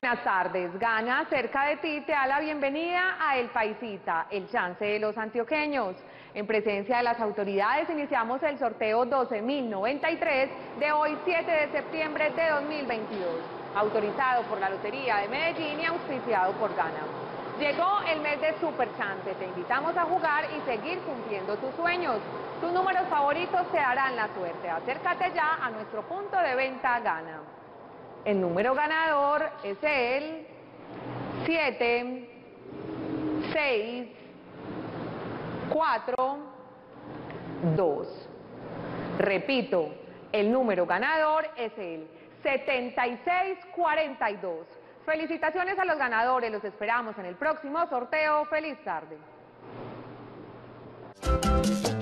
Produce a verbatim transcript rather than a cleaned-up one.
Buenas tardes. Gana cerca de ti te da la bienvenida a El Paisita, el chance de los antioqueños. En presencia de las autoridades iniciamos el sorteo doce mil noventa y tres de hoy siete de septiembre de dos mil veintidós, autorizado por la Lotería de Medellín y auspiciado por Gana. Llegó el mes de Super Chance, te invitamos a jugar y seguir cumpliendo tus sueños. Tus números favoritos te darán la suerte. Acércate ya a nuestro punto de venta Gana. El número ganador es el siete, seis, cuatro, dos. Repito, el número ganador es el setenta y seis cuarenta y dos. Felicitaciones a los ganadores, los esperamos en el próximo sorteo. ¡Feliz tarde!